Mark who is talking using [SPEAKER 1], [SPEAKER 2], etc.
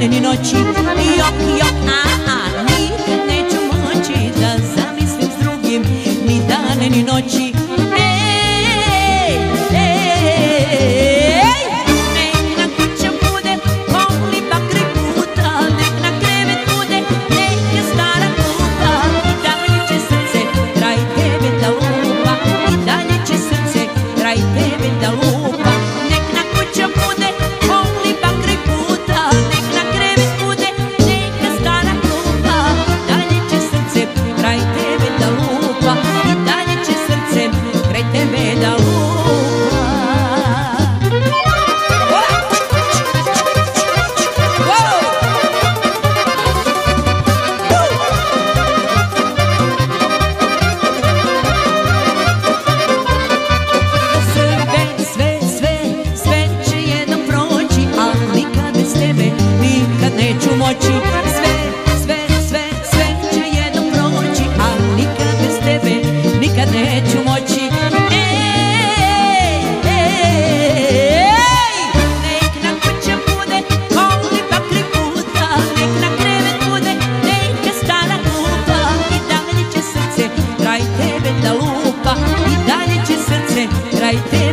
[SPEAKER 1] ni noći, jok, nikad neću moći da zamislim s drugim ni dane ni noći. Nek na kuća bude poli bakri puta, nek na krevet bude neka stara klupa, i dalje će srce kraj tebe da lupa, i dalje će srce kraj tebe da lupa. Nek na kuća bude poli bakri puta, nek na krevet bude neka stara klupa, i dalje će srce kraj tebe da lupa, i dalje će srce kraj tebe da lupa. Sve će jednom proći, ali nikad bez tebe nikad neću moći. Sve će jednom proći, ali nikad bez tebe nikad neću moći. Nek na kuća bude poli bakri puta, nek na krevet bude neka stara klupa, i dalje će srce kraj tebe da lupa, i dalje će srce kraj tebe